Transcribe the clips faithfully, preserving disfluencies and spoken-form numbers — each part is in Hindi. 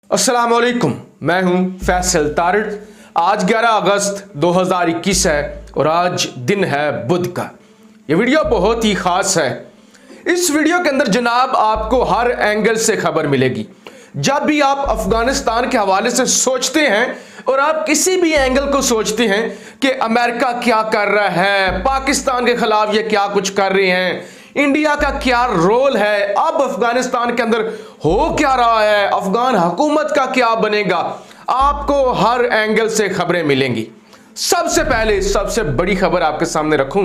अस्सलाम वालेकुम, मैं हूं फैसल तारिड़। आज ग्यारह अगस्त दो हज़ार इक्कीस है और आज दिन है बुध का। यह वीडियो बहुत ही खास है। इस वीडियो के अंदर जनाब आपको हर एंगल से खबर मिलेगी। जब भी आप अफगानिस्तान के हवाले से सोचते हैं और आप किसी भी एंगल को सोचते हैं कि अमेरिका क्या कर रहा है, पाकिस्तान के खिलाफ ये क्या कुछ कर रहे हैं, इंडिया का क्या रोल है, अब अफगानिस्तान के अंदर हो क्या रहा है, अफगान हुकूमत का क्या बनेगा, आपको हर एंगल से खबरें मिलेंगी। सबसे पहले सबसे बड़ी खबर आपके सामने रखूं,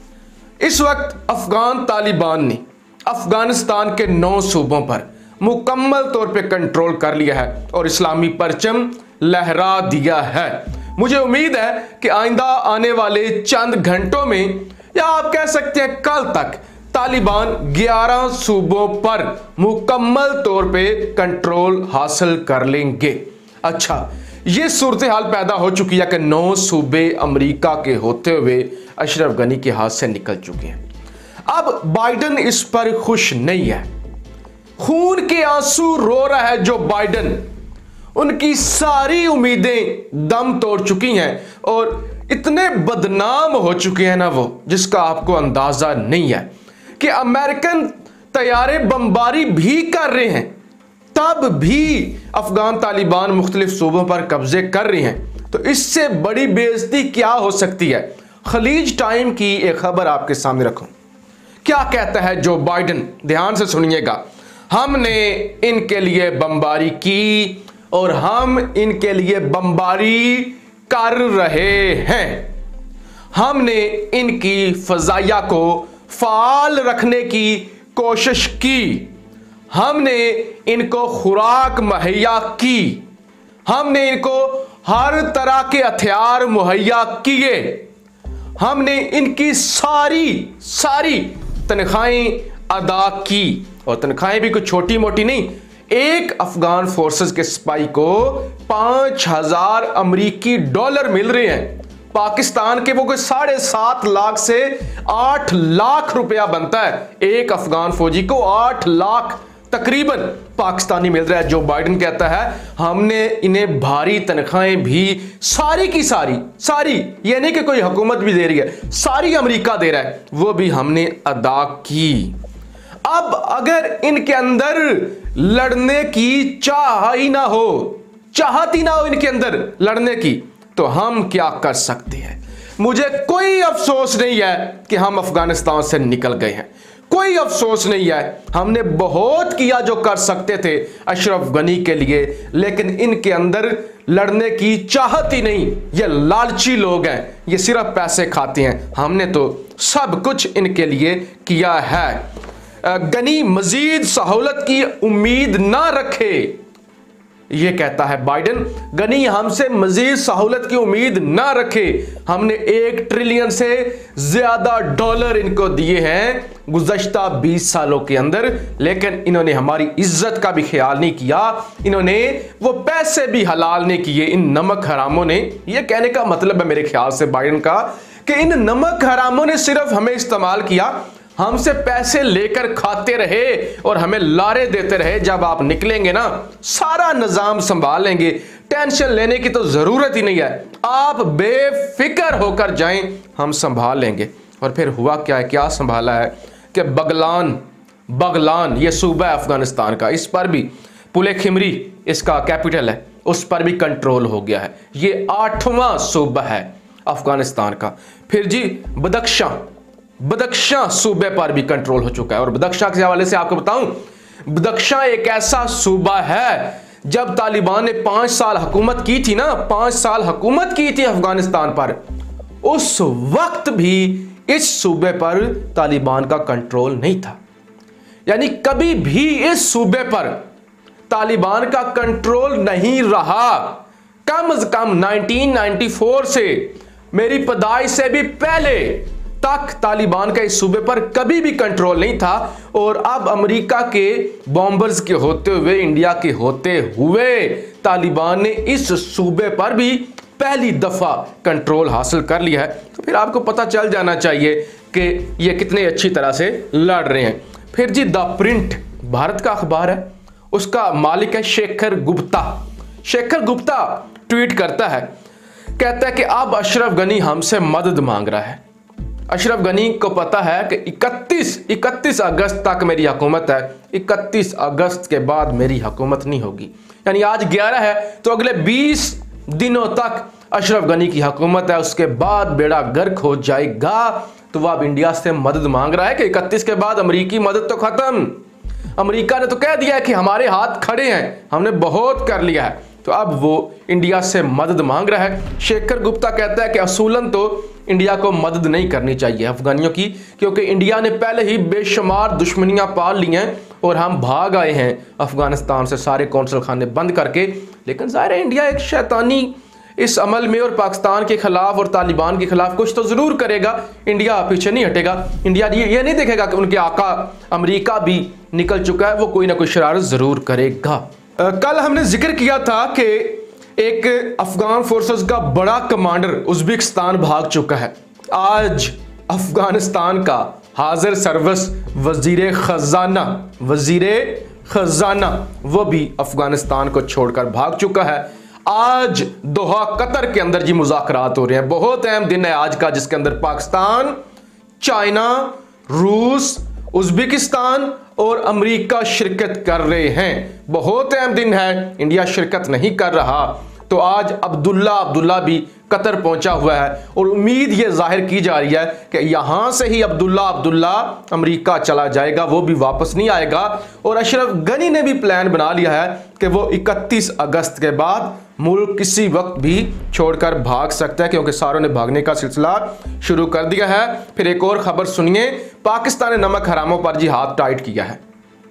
इस वक्त अफगान तालिबान ने अफगानिस्तान के नौ सूबों पर मुकम्मल तौर पे कंट्रोल कर लिया है और इस्लामी परचम लहरा दिया है। मुझे उम्मीद है कि आइंदा आने वाले चंद घंटों में या आप कह सकते हैं कल तक तालिबान ग्यारह सूबों पर मुकम्मल तौर पे कंट्रोल हासिल कर लेंगे। अच्छा, ये सूरत हाल पैदा हो चुकी है कि नौ सूबे अमेरिका के होते हुए अशरफ गनी के हाथ से निकल चुके हैं। अब बाइडन इस पर खुश नहीं है, खून के आंसू रो रहा है जो बाइडन। उनकी सारी उम्मीदें दम तोड़ चुकी हैं और इतने बदनाम हो चुके हैं ना वो, जिसका आपको अंदाजा नहीं है कि अमेरिकन तैयारे बमबारी भी कर रहे हैं, तब भी अफगान तालिबान मुख्तलिफ सूबों पर कब्जे कर रहे हैं। तो इससे बड़ी बेइज्जती क्या हो सकती है। खलीज टाइम की एक खबर आपके सामने रखूं, क्या कहता है जो बाइडन, ध्यान से सुनिएगा। हमने इनके लिए बमबारी की और हम इनके लिए बमबारी कर रहे हैं। हमने इनकी फजाइया को फाल रखने की कोशिश की, हमने इनको खुराक मुहैया की, हमने इनको हर तरह के हथियार मुहैया किए, हमने इनकी सारी सारी तनख्वाहें अदा की। और तनख्वाहें भी कुछ छोटी मोटी नहीं, एक अफगान फोर्सेस के सिपाही को पांच हजार अमरीकी डॉलर मिल रहे हैं। पाकिस्तान के वो कोई साढ़े सात लाख से आठ लाख रुपया बनता है, एक अफगान फौजी को आठ लाख तकरीबन पाकिस्तानी मिल रहा है। जो बाइडन कहता है हमने इन्हें भारी तनख्वाहें भी सारी की सारी सारी, ये नहीं कि कोई हुकूमत भी दे रही है, सारी अमेरिका दे रहा है, वो भी हमने अदा की। अब अगर इनके अंदर लड़ने की चाह ही ना हो, चाहत ही ना हो इनके अंदर लड़ने की, तो हम क्या कर सकते हैं। मुझे कोई अफसोस नहीं है कि हम अफगानिस्तान से निकल गए हैं, कोई अफसोस नहीं है। हमने बहुत किया जो कर सकते थे अशरफ गनी के लिए, लेकिन इनके अंदर लड़ने की चाहत ही नहीं। ये लालची लोग हैं, ये सिर्फ पैसे खाते हैं। हमने तो सब कुछ इनके लिए किया है। गनी मजीद सहूलत की उम्मीद ना रखे, यह कहता है बाइडन। गनी हमसे मजीद सहूलत की उम्मीद ना रखे। हमने एक ट्रिलियन से ज्यादा डॉलर इनको दिए हैं गुज़श्ता बीस सालों के अंदर, लेकिन इन्होंने हमारी इज्जत का भी ख्याल नहीं किया, इन्होंने वो पैसे भी हलाल नहीं किए इन नमक हरामों ने। यह कहने का मतलब है मेरे ख्याल से बाइडन का कि इन नमक हरामों ने सिर्फ हमें इस्तेमाल किया, हमसे पैसे लेकर खाते रहे और हमें लारे देते रहे। जब आप निकलेंगे ना, सारा निजाम संभाल लेंगे, टेंशन लेने की तो जरूरत ही नहीं है, आप बेफिक्र होकर जाएं, हम संभाल लेंगे। और फिर हुआ क्या है, क्या संभाला है कि बगलान बगलान ये सूबा है अफगानिस्तान का, इस पर भी पुले खिमरी इसका कैपिटल है, उस पर भी कंट्रोल हो गया है। ये आठवां सूबा है अफगानिस्तान का। फिर जी बदख्शां बदख्शां सूबे पर भी कंट्रोल हो चुका है। और बदख्शां के हवाले से आपको बताऊं, बदख्शां एक ऐसा सूबा है, जब तालिबान ने पांच साल हुकूमत की थी ना, पांच साल हुकूमत की थी अफगानिस्तान पर, उस वक्त भी इस सूबे पर तालिबान का कंट्रोल नहीं था। यानी कभी भी इस सूबे पर तालिबान का कंट्रोल नहीं रहा। कम से कम नाइनटीन नाइंटी फोर से, मेरी पैदाइश से भी पहले तक तालिबान का इस सूबे पर कभी भी कंट्रोल नहीं था। और अब अमेरिका के बॉम्बर्स के होते हुए, इंडिया के होते हुए तालिबान ने इस सूबे पर भी पहली दफा कंट्रोल हासिल कर लिया है। तो फिर आपको पता चल जाना चाहिए कि ये कितने अच्छी तरह से लड़ रहे हैं। फिर जी द प्रिंट भारत का अखबार है, उसका मालिक है शेखर गुप्ता। शेखर गुप्ता ट्वीट करता है, कहता है कि अब अशरफ गनी हमसे मदद मांग रहा है। अशरफ गनी को पता है कि इकतीस इकतीस अगस्त तक मेरी हुकूमत है, इकतीस अगस्त के बाद मेरी हुकूमत नहीं होगी। यानी आज ग्यारह है तो अगले बीस दिनों तक अशरफ गनी की हुकूमत है, उसके बाद बेड़ा गर्क हो जाएगा। तो वह अब इंडिया से मदद मांग रहा है कि इकतीस के बाद अमेरिकी मदद तो खत्म। अमेरिका ने तो कह दिया है कि हमारे हाथ खड़े हैं, हमने बहुत कर लिया है, तो अब वो इंडिया से मदद मांग रहा है। शेखर गुप्ता कहता है कि असूलन तो इंडिया को मदद नहीं करनी चाहिए अफगानियों की, क्योंकि इंडिया ने पहले ही बेशुमार दुश्मनियां पाल ली हैं और हम भाग आए हैं अफगानिस्तान से सारे कौंसल खाने बंद करके। लेकिन ज़ाहिर है इंडिया एक शैतानी इस अमल में और पाकिस्तान के खिलाफ और तालिबान के खिलाफ कुछ तो ज़रूर करेगा। इंडिया पीछे नहीं हटेगा। इंडिया ये, ये नहीं देखेगा कि उनके आका अमेरिका भी निकल चुका है, वो कोई ना कोई शरारत ज़रूर करेगा। आ, कल हमने जिक्र किया था कि एक अफगान फोर्सेस का बड़ा कमांडर उज्बेकिस्तान भाग चुका है। आज अफगानिस्तान का हाजिर सर्विस वजीर खजाना वजीर खजाना वो भी अफगानिस्तान को छोड़कर भाग चुका है। आज दोहा कतर के अंदर जी मुज़ाकरात हो रहे हैं। बहुत अहम दिन है आज का, जिसके अंदर पाकिस्तान, चाइना, रूस, उज्बेकिस्तान और अमेरिका शिरकत कर रहे हैं। बहुत अहम दिन है, इंडिया शिरकत नहीं कर रहा। तो आज अब्दुल्ला अब्दुल्ला भी कतर पहुंचा हुआ है और उम्मीद ये जाहिर की जा रही है कि यहां से ही अब्दुल्ला अब्दुल्ला अमेरिका चला जाएगा, वो भी वापस नहीं आएगा। और अशरफ गनी ने भी प्लान बना लिया है कि वो इकतीस अगस्त के बाद मुल्क किसी वक्त भी छोड़कर भाग सकता है, क्योंकि सारों ने भागने का सिलसिला शुरू कर दिया है। फिर एक और खबर सुनिए, पाकिस्तान ने नमक हरामों पर जी हाथ टाइट किया है।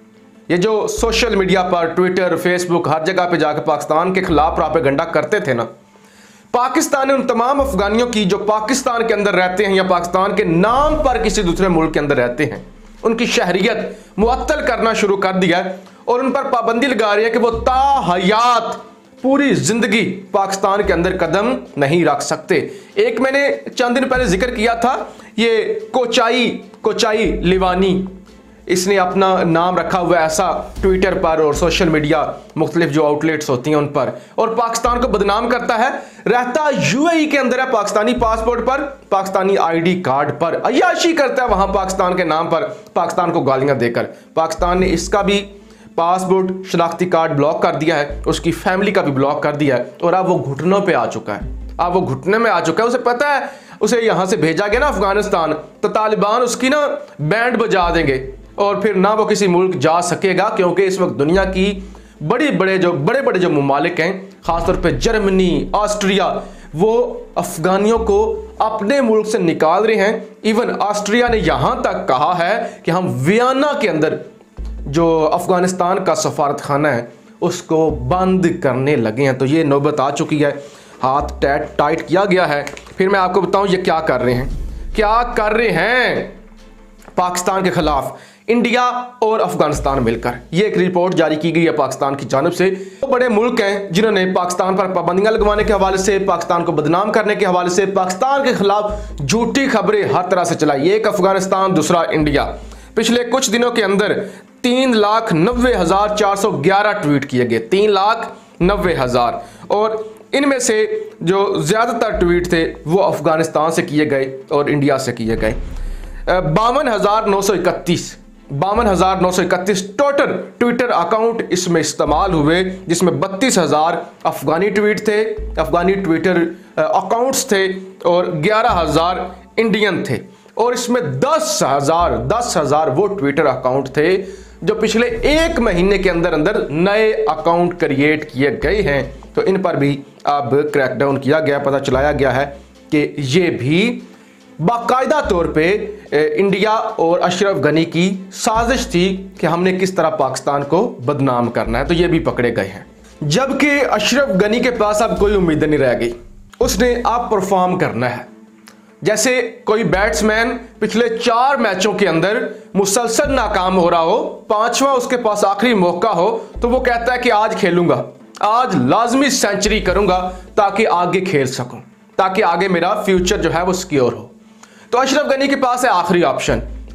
ये जो सोशल मीडिया पर ट्विटर, फेसबुक, हर जगह पे जाकर पाकिस्तान के खिलाफ प्रोपेगेंडा करते थे ना, पाकिस्तान ने उन तमाम अफगानियों की जो पाकिस्तान के अंदर रहते हैं या पाकिस्तान के नाम पर किसी दूसरे मुल्क के अंदर रहते हैं, उनकी शहरियत मुअत्तल करना शुरू कर दिया है और उन पर पाबंदी लगा रही है कि वो ताहयात पूरी जिंदगी पाकिस्तान के अंदर कदम नहीं रख सकते। एक मैंने चंद दिन पहले जिक्र किया था, ये कोचाई कोचाई लिवानी, इसने अपना नाम रखा हुआ ऐसा ट्विटर पर और सोशल मीडिया मुख्तलिफ जो आउटलेट्स होती हैं उन पर, और पाकिस्तान को बदनाम करता है। रहता यूएई के अंदर है, पाकिस्तानी पासपोर्ट पर, पाकिस्तानी आईडी कार्ड पर अय्याशी करता है वहां पाकिस्तान के नाम पर, पाकिस्तान को गालियां देकर। पाकिस्तान ने इसका भी पासपोर्ट, शनाख्ती कार्ड ब्लॉक कर दिया है, उसकी फैमिली का भी ब्लॉक कर दिया है और अब वो घुटनों पे आ चुका है। अब वो घुटने में आ चुका है। उसे पता है उसे यहां से भेजा गया ना अफगानिस्तान, तो तालिबान उसकी ना बैंड बजा देंगे और फिर ना वो किसी मुल्क जा सकेगा, क्योंकि इस वक्त दुनिया की बड़ी बड़े जो बड़े बड़े जो ममालिक हैं, खासतौर पे जर्मनी, ऑस्ट्रिया, वो अफगानियों को अपने मुल्क से निकाल रहे हैं। इवन ऑस्ट्रिया ने यहां तक कहा है कि हम वियना के अंदर जो अफगानिस्तान का सफारत खाना है उसको बंद करने लगे हैं। तो ये नौबत आ चुकी है, हाथ टाइट टाइट किया गया है। फिर मैं आपको बताऊं ये क्या कर रहे हैं, क्या कर रहे हैं पाकिस्तान के खिलाफ इंडिया और अफगानिस्तान मिलकर। ये एक रिपोर्ट जारी की गई है पाकिस्तान की जानिब से। वो बड़े मुल्क हैं जिन्होंने पाकिस्तान पर पाबंदियां लगवाने के हवाले से, पाकिस्तान को बदनाम करने के हवाले से, पाकिस्तान के खिलाफ झूठी खबरें हर तरह से चलाई। एक अफगानिस्तान, दूसरा इंडिया। पिछले कुछ दिनों के अंदर तीन लाख नब्बे हजार चार सौ ग्यारह ट्वीट किए गए, तीन लाख नब्बे हजार और इनमें से जो ज्यादातर ट्वीट थे वो अफगानिस्तान से किए गए और इंडिया से किए गए। बावन हजार नौ सौ इकतीस बावन हजार नौ सौ इकतीस टोटल ट्विटर अकाउंट इसमें इस्तेमाल हुए, जिसमें बत्तीस हजार अफगानी ट्वीट थे, अफगानी ट्विटर अकाउंट्स थे और ग्यारह हजार इंडियन थे। और इसमें दस हजार दस हजार वो ट्विटर अकाउंट थे जो पिछले एक महीने के अंदर अंदर नए अकाउंट क्रिएट किए गए हैं। तो इन पर भी अब क्रैकडाउन किया गया, पता चलाया गया है कि ये भी बाकायदा तौर पे इंडिया और अशरफ गनी की साजिश थी कि हमने किस तरह पाकिस्तान को बदनाम करना है। तो ये भी पकड़े गए हैं। जबकि अशरफ गनी के पास अब कोई उम्मीद नहीं रह गई, उसने अब परफॉर्म करना है। जैसे कोई बैट्समैन पिछले चार मैचों के अंदर मुसलसल नाकाम हो रहा हो, पांचवा उसके पास आखिरी मौका हो, तो वो कहता है कि आज खेलूंगा, आज लाजमी सेंचुरी करूंगा ताकि आगे खेल सकूं, ताकि आगे मेरा फ्यूचर जो है वो सिक्योर हो। तो अशरफ गनी के पास है आखिरी ऑप्शन,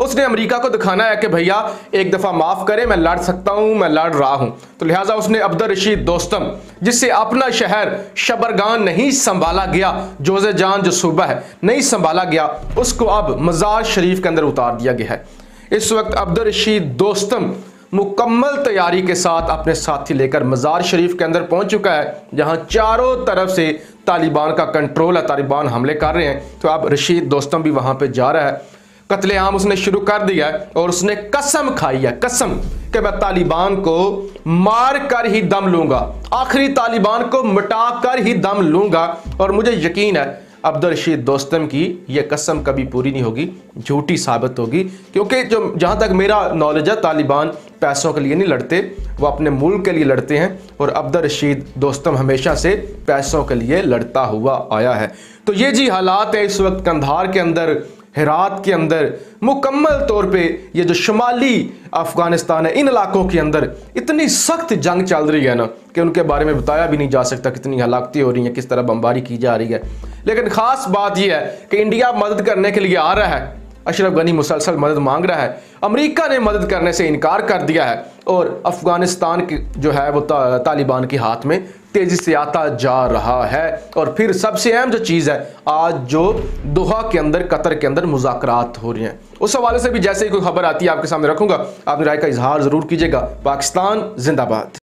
उसने अमेरिका को दिखाना है कि भैया एक दफा माफ करें, मैं लड़ सकता हूं, मैं लड़ रहा हूं। तो लिहाजा उसने अब्दुल रशीद दोस्तम, जिससे अपना शहर शबरगान नहीं संभाला गया, जोज़ेजान जो सूबा है नहीं संभाला गया, उसको अब मज़ार शरीफ के अंदर उतार दिया गया है। इस वक्त अब्दुल रशीद दोस्तम मुकम्मल तैयारी के साथ अपने साथी लेकर मज़ार शरीफ के अंदर पहुंच चुका है, जहां चारों तरफ से तालिबान का कंट्रोल है, तालिबान हमले कर रहे हैं। तो अब रशीद दोस्तम भी वहां पे जा रहा है, कत्लेआम उसने शुरू कर दिया है और उसने कसम खाई है, कसम कि मैं तालिबान को मार कर ही दम लूंगा, आखिरी तालिबान को मिटा कर ही दम लूंगा। और मुझे यकीन है अब्दुल रशीद दोस्तम की यह कसम कभी पूरी नहीं होगी, झूठी साबित होगी, क्योंकि जो जहां तक मेरा नॉलेज है तालिबान पैसों के लिए नहीं लड़ते, वो अपने मुल्क के लिए लड़ते हैं। और अब्दुल रशीद दोस्तम हमेशा से पैसों के लिए लड़ता हुआ आया है। तो ये जी हालात है इस वक्त कंधार के अंदर, हेरात के अंदर, मुकम्मल तौर पे ये जो शुमाली अफगानिस्तान है, इन इलाकों के अंदर इतनी सख्त जंग चल रही है ना कि उनके बारे में बताया भी नहीं जा सकता, कितनी हलाकतें हो रही हैं, किस तरह बमबारी की जा रही है। लेकिन खास बात यह है कि इंडिया मदद करने के लिए आ रहा है, अशरफ गनी मुसलसल मदद मांग रहा है, अमेरिका ने मदद करने से इनकार कर दिया है और अफगानिस्तान की जो है वो ता, तालिबान के हाथ में तेजी से आता जा रहा है। और फिर सबसे अहम जो चीज़ है, आज जो दोहा के अंदर, कतर के अंदर मुज़ाकरात हो रहे हैं, उस हवाले से भी जैसे ही कोई खबर आती है आपके सामने रखूंगा, आप राय का इजहार जरूर कीजिएगा। पाकिस्तान जिंदाबाद।